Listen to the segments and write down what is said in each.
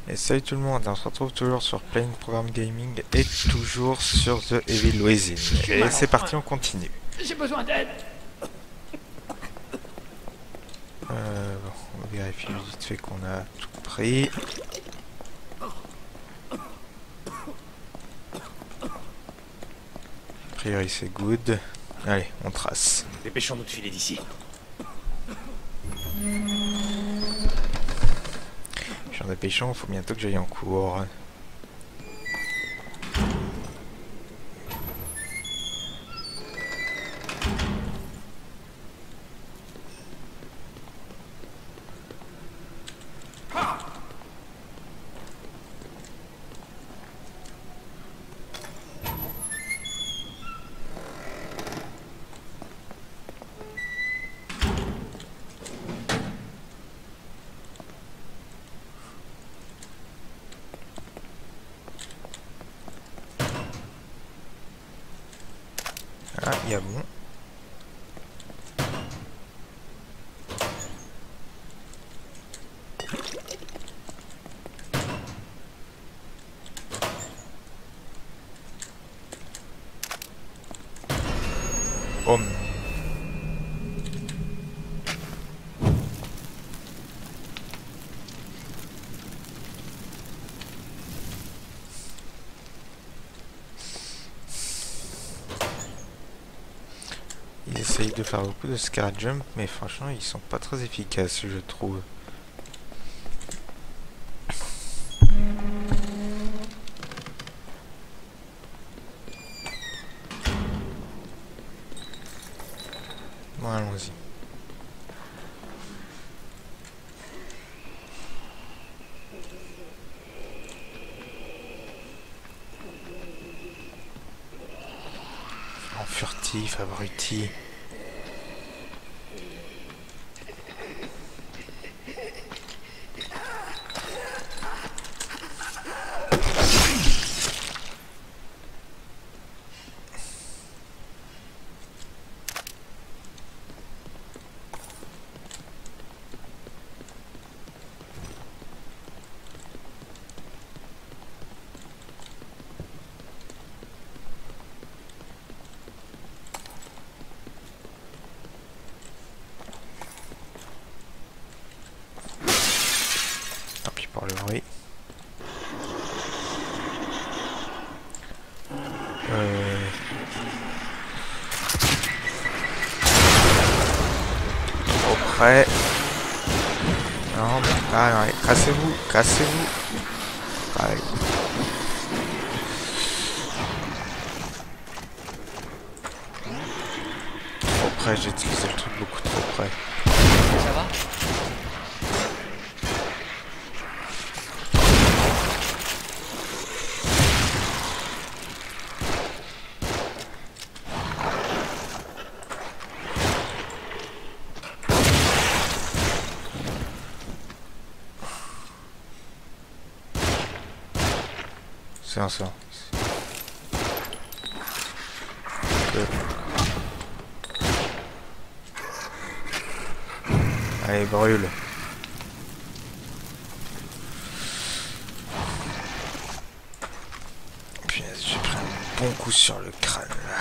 Et salut tout le monde, on se retrouve toujours sur Playing Program Gaming et toujours sur The Evil Within. Et c'est parti, on continue. J'ai besoin d'aide. Bon, on vérifie vite fait qu'on a tout pris. A priori c'est good. Allez, on trace. Dépêchons-nous de filer d'ici. Je suis en dépêchant, faut bientôt que j'aille en cours. Ah, il y a bon. Oh. Ils essayent de faire beaucoup de scare jump, mais franchement ils sont pas très efficaces je trouve. Bon, allons-y. En furtif, abruti. Tant pis pour le bruit. Trop près. Non, mais ah, ouais. Cassez-vous, cassez-vous. Pareil. Trop près, j'ai utilisé le truc beaucoup trop près. Ça va? C'est un ça. Allez, brûle. Punaise, j'ai pris un bon coup sur le crâne là.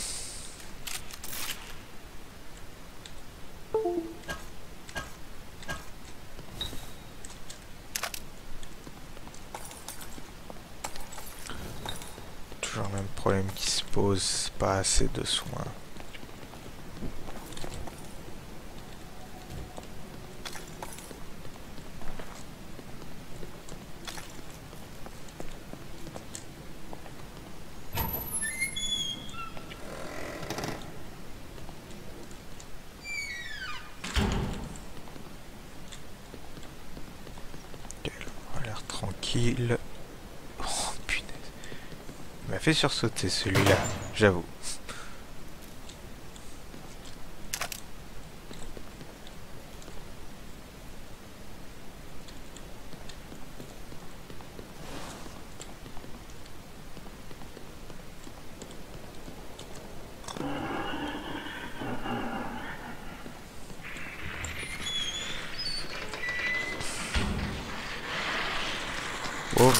Toujours le même problème qui se pose, pas assez de soins. On a l'air tranquille. Oh punaise. Il m'a fait sursauter celui-là, j'avoue. Oh.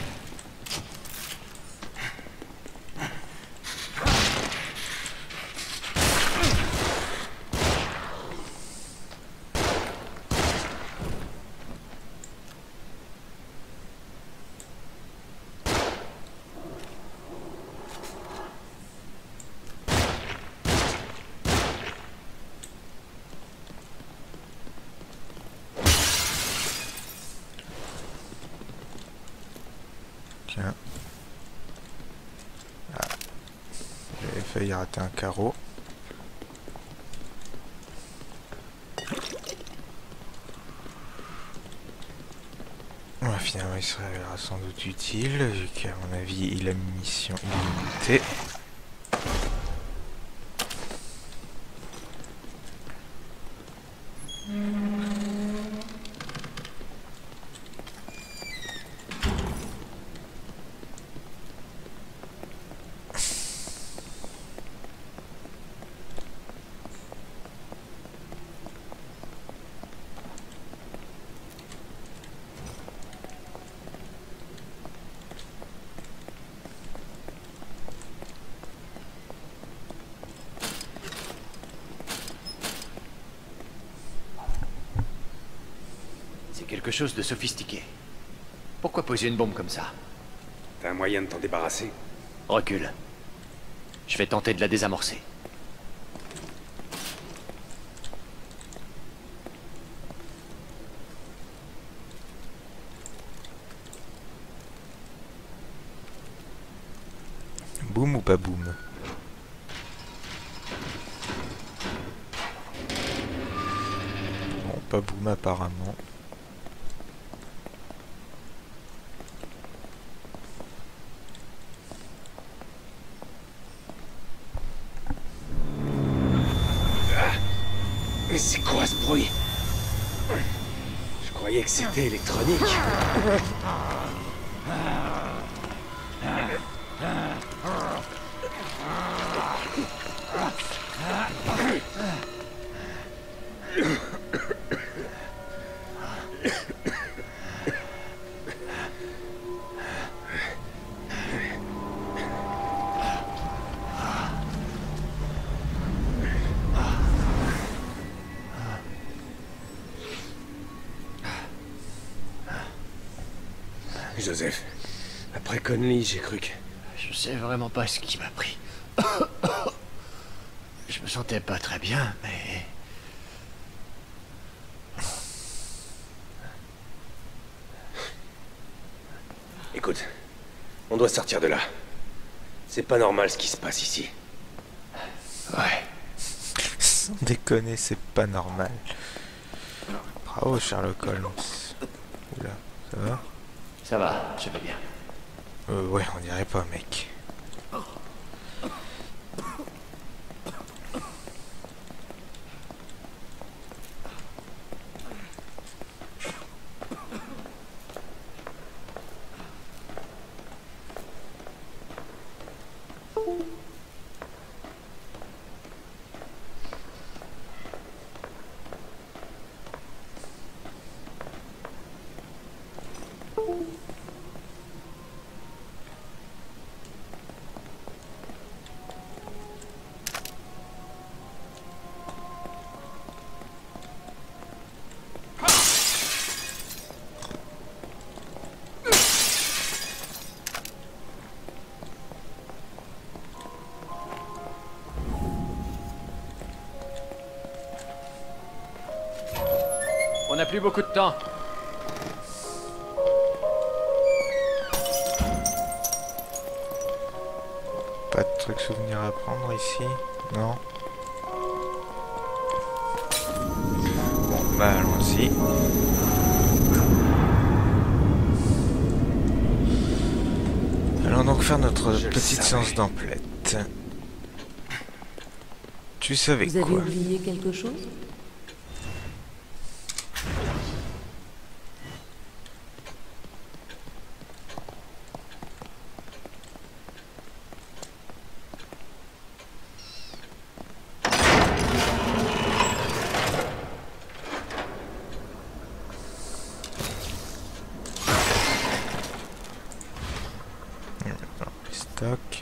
Tiens. Ah. J'avais failli rater un carreau. Ouais, finalement il se révélera sans doute utile, vu qu'à mon avis il a une mission illimitée. Quelque chose de sophistiqué. Pourquoi poser une bombe comme ça? T'as un moyen de t'en débarrasser? Recule. Je vais tenter de la désamorcer. Boum ou pas boum? Bon, pas boum apparemment. Mais c'est quoi ce bruit? Je croyais que c'était électronique. Joseph, après Conley, j'ai cru que... Je sais vraiment pas ce qui m'a pris. Je me sentais pas très bien, mais... Écoute, on doit sortir de là. C'est pas normal ce qui se passe ici. Ouais. Sans déconner, c'est pas normal. Bravo Sherlock Holmes. Oula, ça va? Ça va, je vais bien. Ouais, on dirait pas, mec. On n'a plus beaucoup de temps. Pas de trucs souvenirs à prendre ici? Non? Bon, bah allons-y. Allons donc faire notre petite séance d'emplette. Tu savais Vous quoi? avez oublié quelque chose? Tac.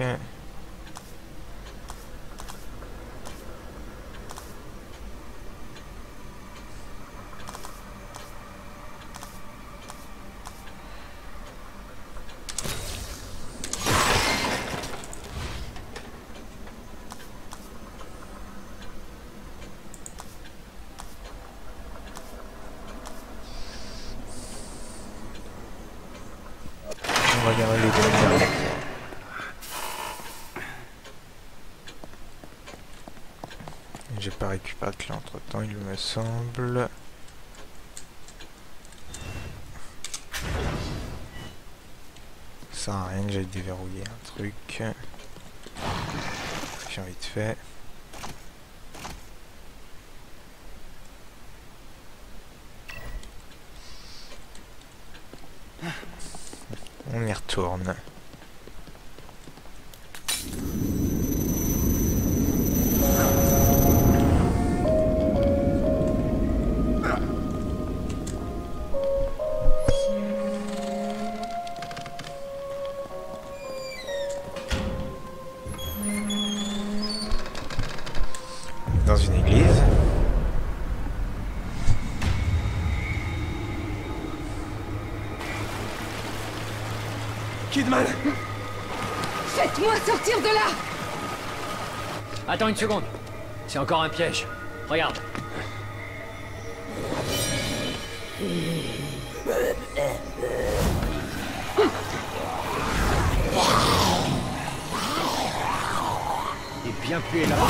On va garder les deux. J'ai pas récupéré de clé entre temps, il me semble. Ça sert à rien que j'aille déverrouiller un truc. J'ai vite fait. On y retourne. Dans une église. Kidman! Faites-moi sortir de là! Attends une seconde. C'est encore un piège. Regarde. Il est bien pué là.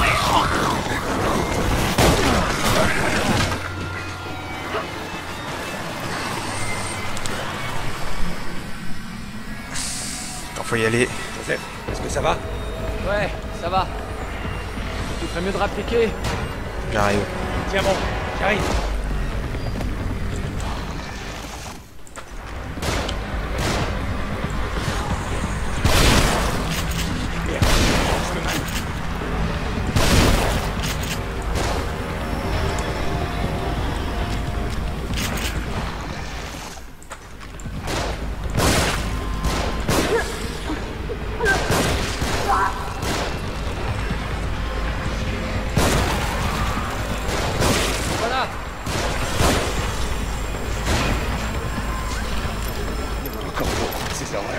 Faut y aller. Joseph, est-ce que ça va? Ouais, ça va. Tu ferais mieux de rappliquer. J'arrive. Tiens bon, j'arrive. Merde, je me mal. Voilà. Encore beaucoup de ces horreurs.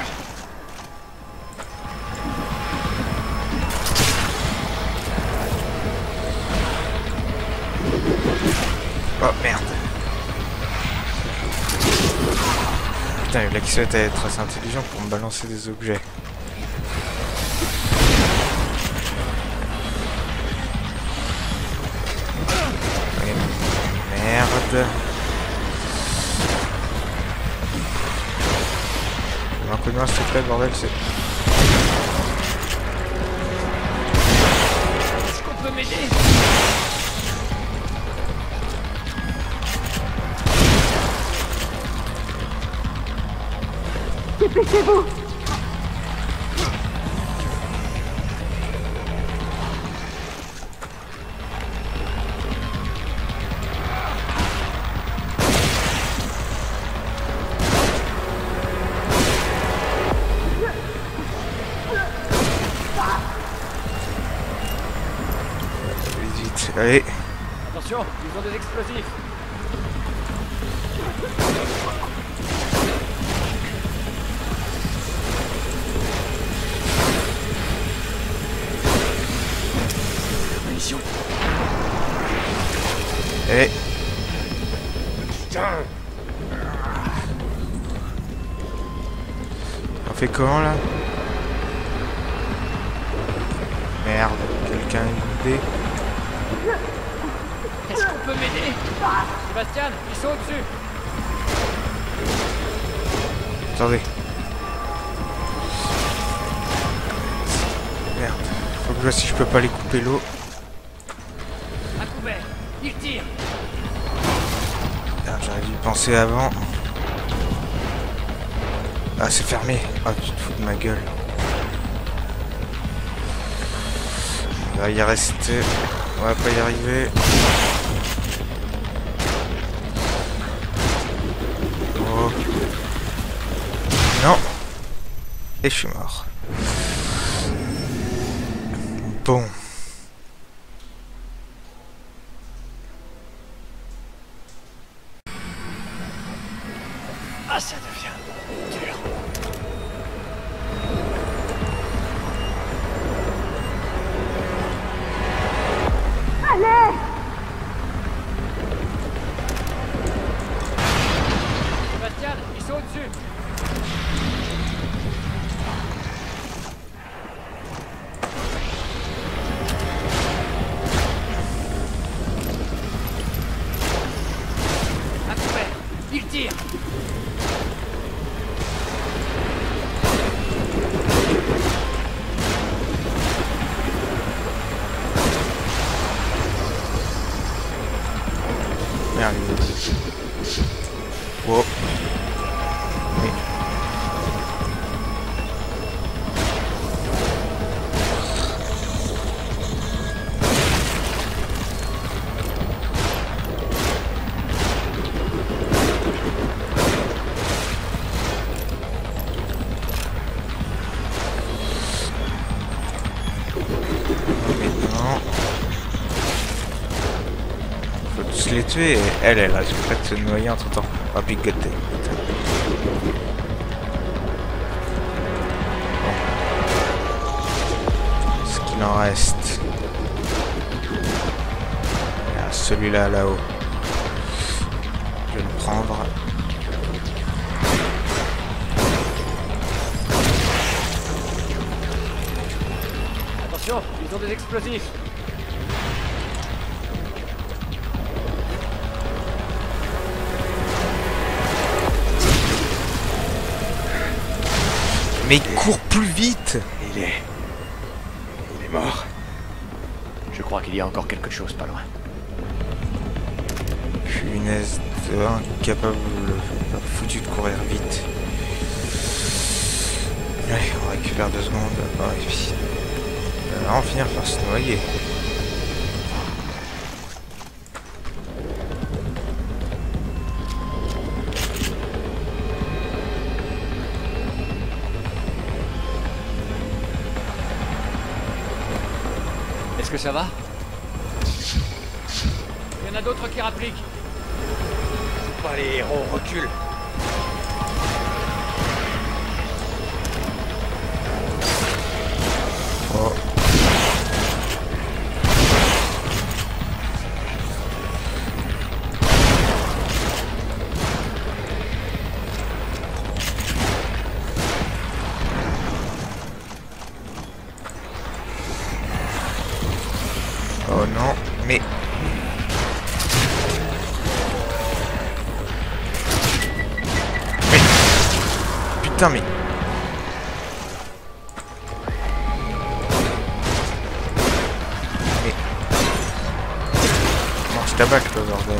Oh merde. Putain, il a qui souhaite être assez intelligent pour me balancer des objets. Merde. Un coup de main s'il te plaît, bordel, c'est... Est-ce qu'on peut m'aider? Dépêchez-vous! Vite, allez. Attention, ils ont des explosifs. Munitions. Allez. Putain! On fait comment là? Merde, quelqu'un a une idée? Est-ce qu'on peut m'aider? Sébastien, ils sont au-dessus. Attendez. Merde. Faut que je vois si je peux pas les couper l'eau. À couvert. Ils tirent. Ah, j'aurais dû y penser avant. Ah, c'est fermé. Ah, tu te fous de ma gueule. On va y rester. On va pas y arriver. Oh. Non. Et je suis mort. Bon. Ah, ça devient dur. Allez! Sébastien, ils sont au-dessus. À couvert, ils tirent. Merde. Wow. Oui. Maintenant, faut tous les tuer et elle reste prête de se noyer entre temps. Ah, bigoté. Ce qu'il en reste. Il y a celui-là là-haut. Je vais le prendre. Attention, ils ont des explosifs. Mais il court plus vite! Il est mort. Je crois qu'il y a encore quelque chose pas loin. Punaise de incapable, pas foutu de courir vite. Allez, on récupère 2 secondes. Ah, et puis, on va en finir par se noyer. Est-ce que ça va? Il y en a d'autres qui rappliquent. Pas les héros, recule. Oh. Oh non, mais... Putain, mais... Mange tabac, le bordel.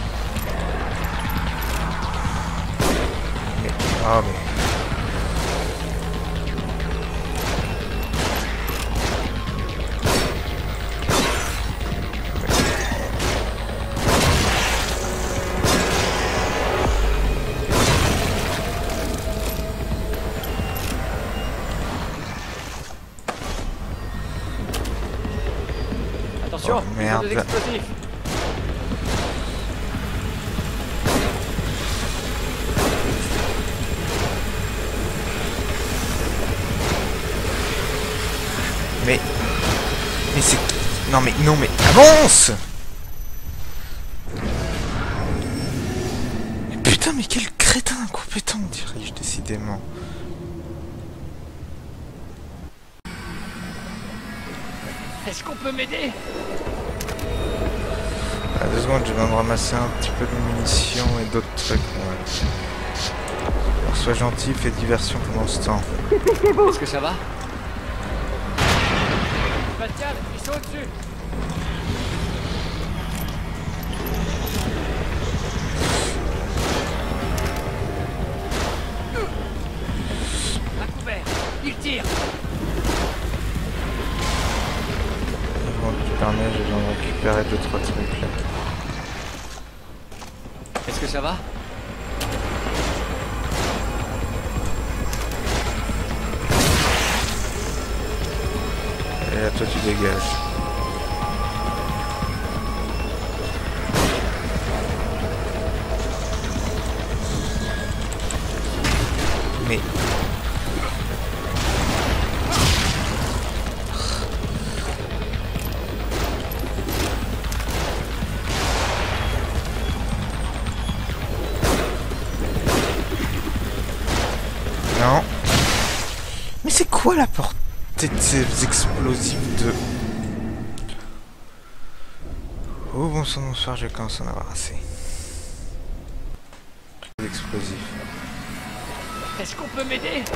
Mais... Ah, mais... Attention, Oh, ils ont merde. des explosifs. Mais c'est... Non mais avance! Mais putain, mais quel crétin incompétent, dirais-je décidément. Est-ce qu'on peut m'aider? À 2 secondes, je viens de ramasser un petit peu de munitions et d'autres trucs. Ouais. Alors sois gentil, fais diversion pendant ce temps. Dépêchez-vous! Est-ce que ça va? Sébastien, ils sont au-dessus. À couvert, ils tirent. Bon, tu permets, je viens de récupérer 2-3 trucs là. Est-ce que ça va? Et là, toi tu dégages. Mais... Non. Mais c'est quoi la portée de ces explosifs de... Oh bon sang, bonsoir, je commence à en avoir assez. Les explosifs. Est-ce qu'on peut m'aider?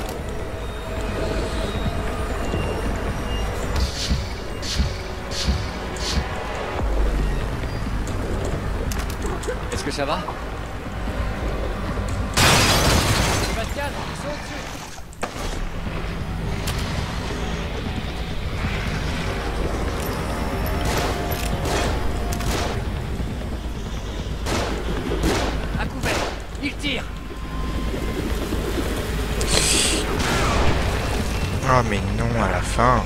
Est-ce que ça va? Pascal, ils sont au-dessus. À couvert, ils tirent. Oh mais non, à la fin.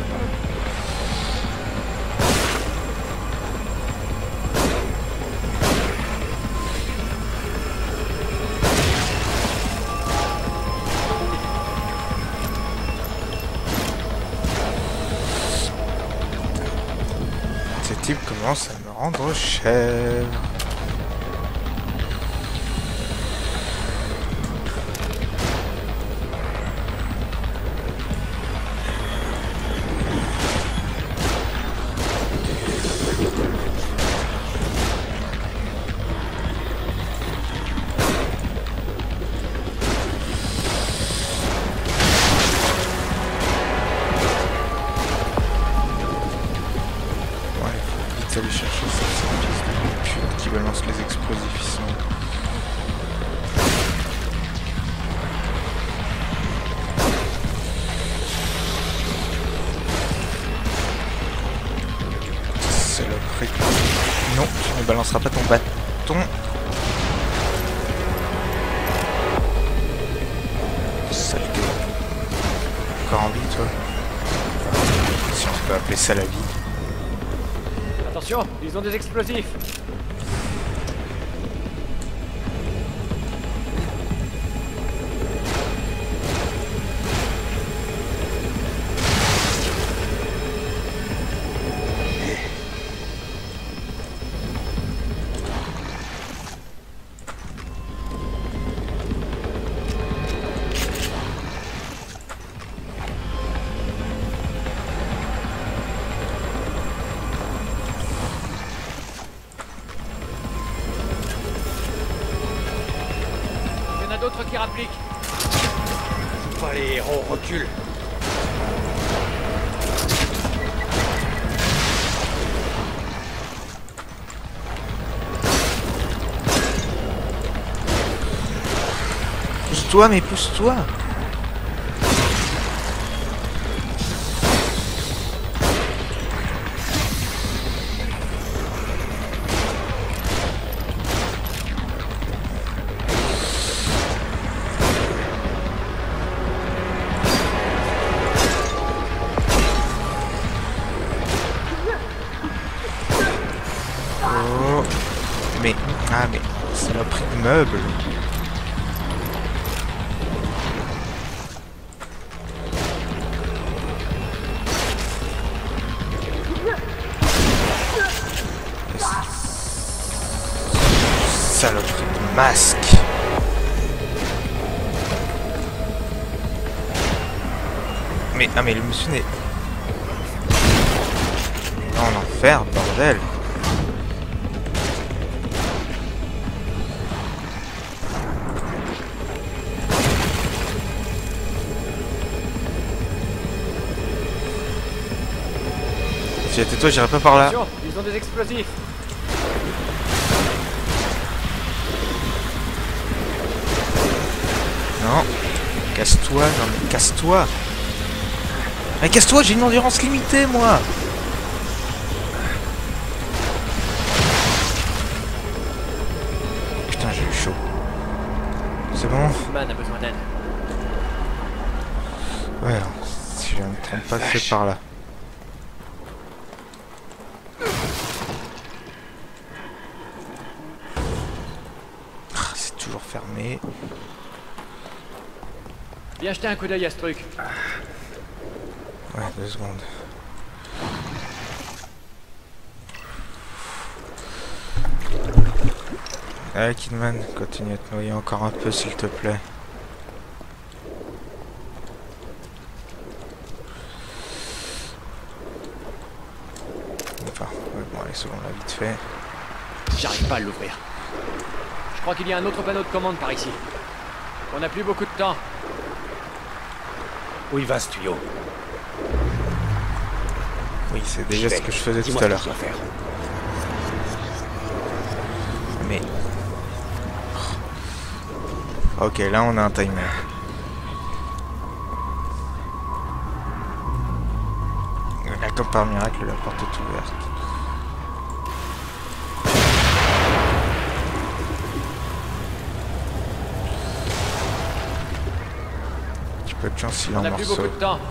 Ces types commencent à me rendre cher. Aller chercher cette piste qui balance les explosifs, ils sont... Saloperie. Non, tu ne balanceras pas ton bâton. Saleté. Encore en vie, toi? Si on peut appeler ça la vie. Attention, ils ont des explosifs. D'autres qui rappliquent. Pas les héros, recule. Pousse-toi, mais pousse-toi. Ah mais ça m'a pris de meubles. Saloperie de masque. Mais ah mais le monsieur n'est... Oh l'enfer, bordel. Si j'étais toi, j'irais pas par là. Attention, ils ont des explosifs. Non. Casse-toi, non mais casse-toi. Mais casse-toi, j'ai une endurance limitée, moi. Putain, j'ai eu chaud. C'est bon? Man a besoin d'aide. Ouais, alors, si je ne me trompe pas, c'est par là. fermé. Viens jeter un coup d'œil à ce truc. Ouais, 2 secondes. Allez, Kidman, continue à te noyer encore un peu, s'il te plaît. Enfin, ouais, bon, allez, c'est bon, là, vite fait. J'arrive pas à l'ouvrir. Je crois qu'il y a un autre panneau de commande par ici. On n'a plus beaucoup de temps. Où il va ce tuyau? Oui, c'est déjà ce que je faisais tout Dis-moi à ce l'heure. qu'on doit faire. Mais... Ok, là on a un timer. Là, comme par miracle, la porte est ouverte. Tu peux de chance, il est On en n'a plus morceaux. beaucoup de temps.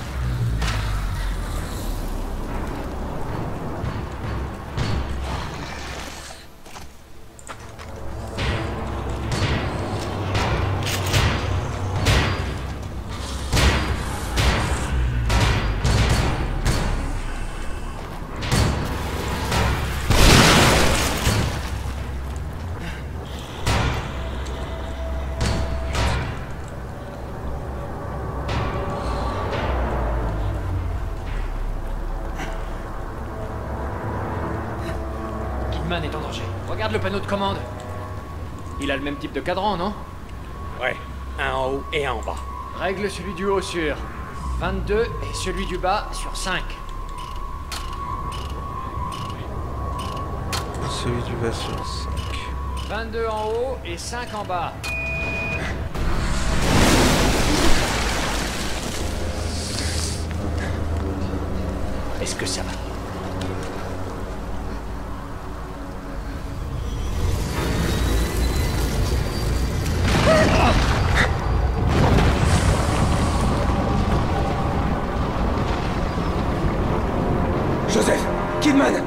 Kidman est en danger. Regarde le panneau de commande. Il a le même type de cadran, non? Ouais, un en haut et un en bas. Règle celui du haut sur 22 et celui du bas sur 5. Celui du bas sur 5. 22 en haut et 5 en bas. Est-ce que ça va? Joseph! Kidman!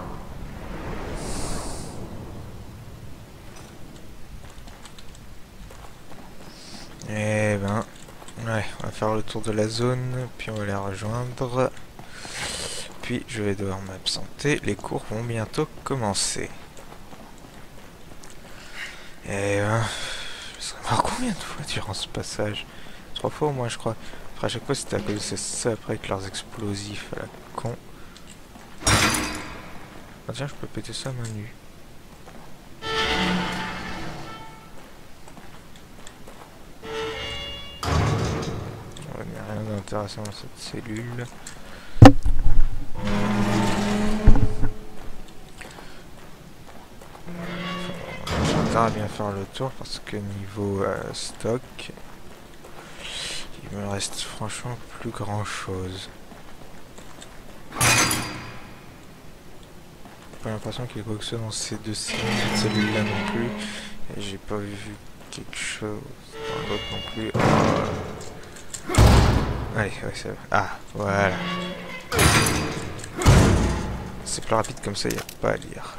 Eh ben... Ouais, on va faire le tour de la zone, puis on va les rejoindre. Puis je vais devoir m'absenter, les cours vont bientôt commencer. Et ben... Je serais mort combien de fois durant ce passage? 3 fois au moins je crois. Après à chaque fois c'était à cause de ça après avec leurs explosifs à la con. Ah tiens, je peux péter ça à main nue. Il n'y a rien d'intéressant dans cette cellule. On va bien faire le tour parce que niveau stock, il me reste franchement plus grand chose. J'ai pas l'impression qu'il y ait quoi que ce soit dans ces deux cellules là non plus. Et j'ai pas vu quelque chose dans l'autre non plus. Allez, ouais, ça va. Ah, voilà. C'est plus rapide comme ça, il n'y a pas à lire.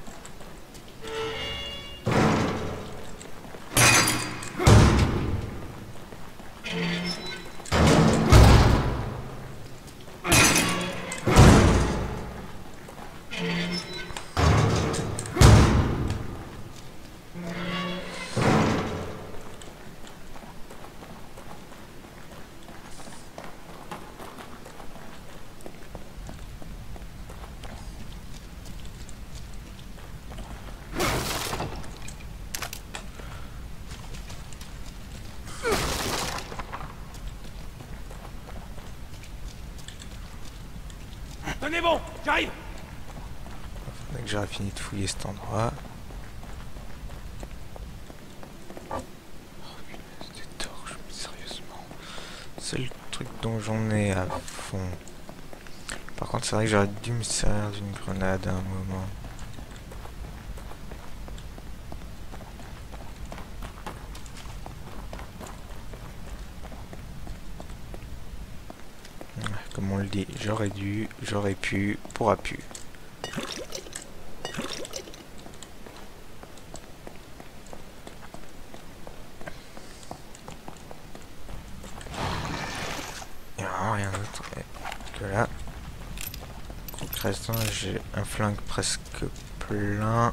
Tenez bon, j'arrive! Faudrait que j'aurais fini de fouiller cet endroit. Oh punaise, des torches, mais sérieusement. C'est le truc dont j'en ai à fond. Par contre, c'est vrai que j'aurais dû me servir d'une grenade à un moment. Comme on le dit, j'aurais dû, j'aurais pu, pourra pu. vraiment rien d'autre que là. Concrètement, j'ai un flingue presque plein.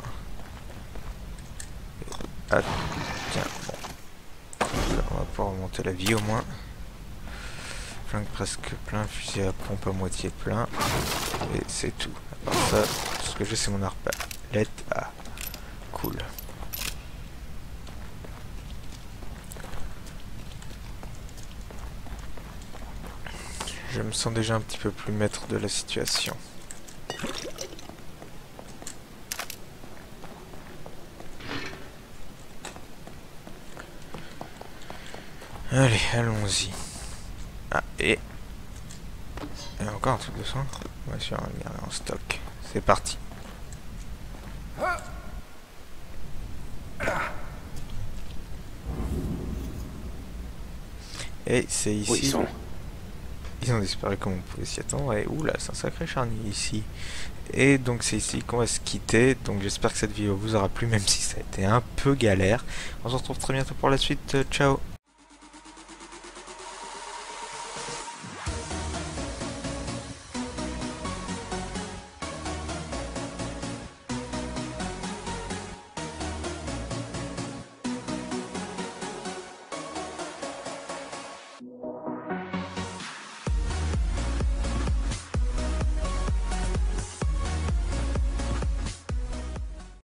Ah, tiens, bon. Là, on va pouvoir remonter la vie au moins. Flingue presque plein, fusil à pompe à moitié plein. Et c'est tout. À part ça, tout ce que j'ai c'est mon arbalète. Ah, cool. Je me sens déjà un petit peu plus maître de la situation. Allez, allons-y. Ah, et encore un truc de soin. Bien sûr, on va le garder en stock. C'est parti. Et c'est ici. Où ils sont? Ils ont disparu comme on pouvait s'y attendre. Et oula, c'est un sacré charnier ici. Et donc c'est ici qu'on va se quitter. Donc j'espère que cette vidéo vous aura plu, même si ça a été un peu galère. On se retrouve très bientôt pour la suite. Ciao.